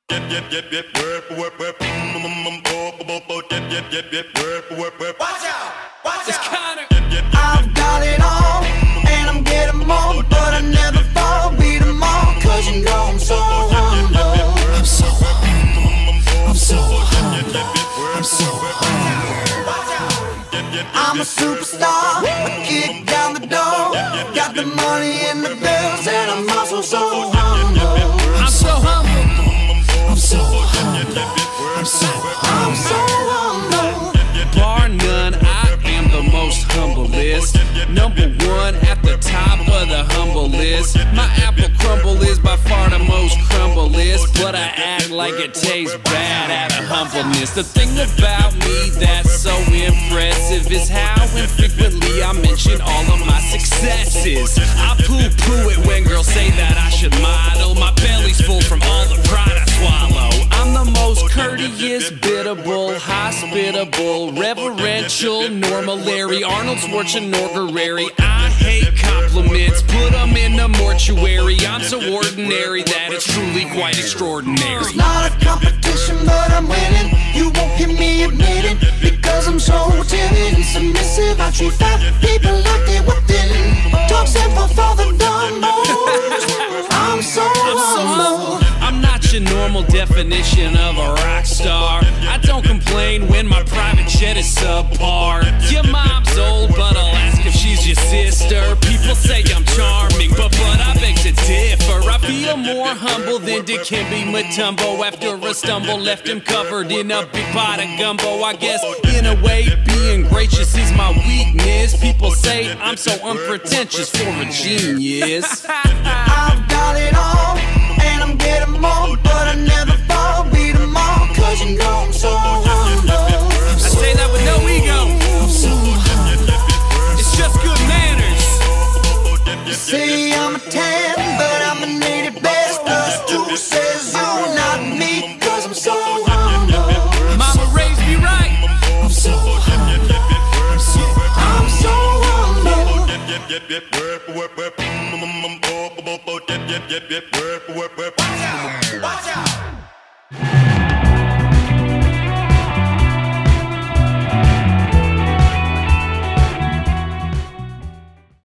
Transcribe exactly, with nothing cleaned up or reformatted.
I've got it all, and I'm getting more, but I never fall, beat them all, cause you know I'm so humble. I'm so humble, I'm so humble, I'm so humble. I'm a superstar, I kick down the door, got the money in the bills, and I'm also so humble. I'm so humble, I'm so humble, I'm so, I'm so humble. bar none, I am the most humblest. Number one at the top of the humble list. My apple crumble is by far the most crumblest, but I act like it tastes bad out of humbleness. The thing about me that's so impressive is how infrequently I mention all of my successes. I poo-poo it when girls say that I should model. My belly's full from all the pride I swallow. I'm the most courteous, biddable, hospitable, reverential, normally, Arnold Schwarzenegger. I hate compliments, put them in the mortuary. I'm so ordinary that it's truly quite extraordinary. It's not a competition, but I'm winning. You won't hear me admit it, because I'm so timid and submissive. I treat fat people like they within. Talk simple for the dumb boys. I'm so humble. I'm not your normal definition of a rock star. I don't complain when my private jet is subpar. Your mom's old, but I'll ask if she's your sister. People say I'm charming, but but I beg to differ. I feel more humble than Dikembe Mutombo after a stumble left him covered in a big pot of gumbo. I guess in a way being gracious is my weakness. People say I'm so unpretentious for a genius. I've got it all, and I'm getting more, but I never fall, beat them all, cause you know I'm so humble. I say that with no ego. I'm so humble. It's just good manners. You say I'm a ten, but I'm a native best. Plus two says you, not me, cause I'm so humble. Mama raised me right. I'm so humble. I'm so, I'm so humble. Watch out! Watch out!